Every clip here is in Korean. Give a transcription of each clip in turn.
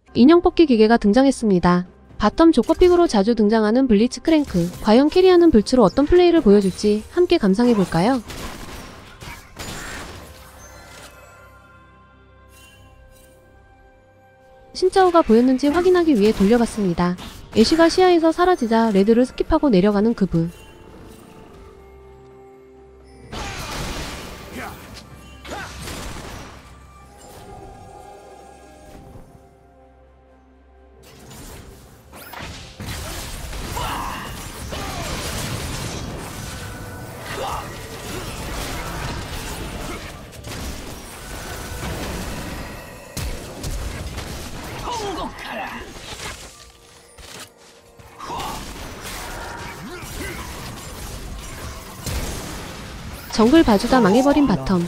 인형 뽑기 기계가 등장했습니다. 바텀 조커픽으로 자주 등장하는 블리츠크랭크. 과연 캐리하는 불츠로 어떤 플레이를 보여줄지 함께 감상해볼까요? 신짜오가 보였는지 확인하기 위해 돌려봤습니다. 애쉬가 시야에서 사라지자 레드를 스킵하고 내려가는 그분. 정글 봐주다 망해버린 바텀.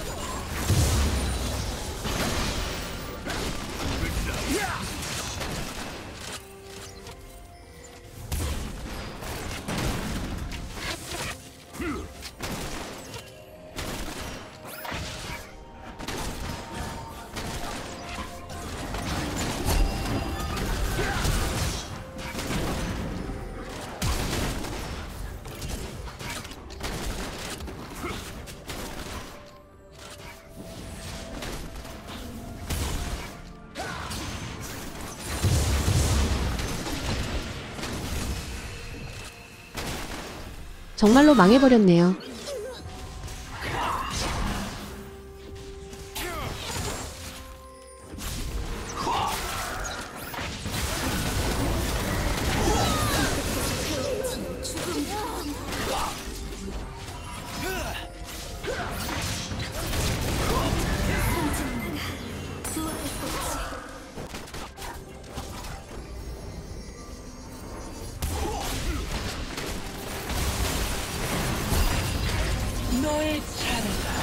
정말로 망해버렸네요. 너의 차례다.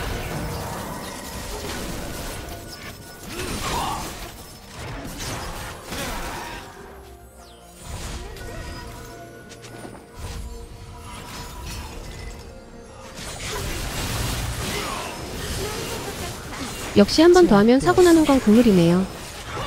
역시 한 번 더 하면 사고 나는 건 국룰이네요.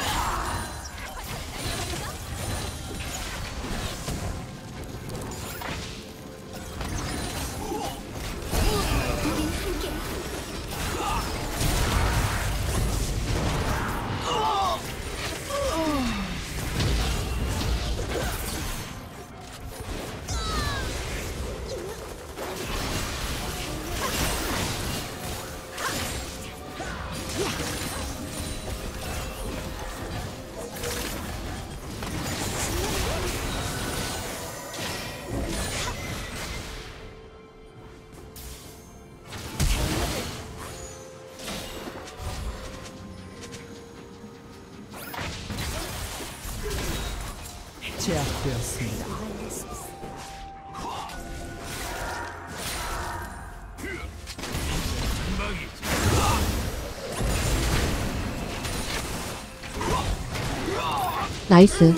제압되었습니다. 나이스.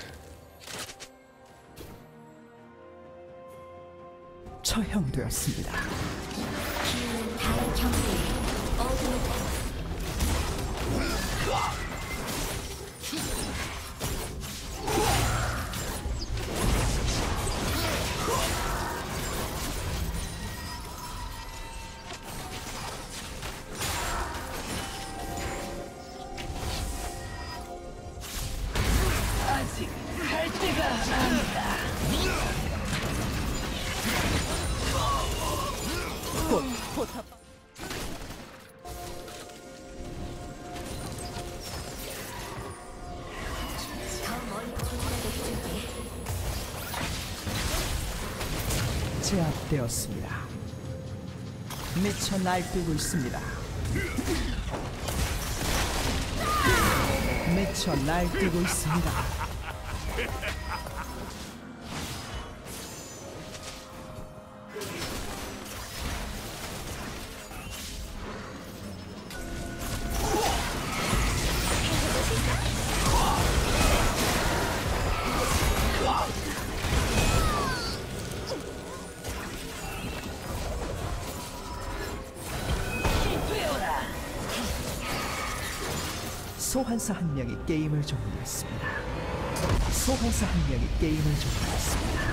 처형되었습니다. 아직 갈 때가 아니다. 포탑. 제압되었습니다. 미쳐 날뛰고 있습니다. 미쳐 날뛰고 있습니다. 소환사 한 명이 게임을 종료했습니다. 소환사 한 명이 게임을 종료했습니다.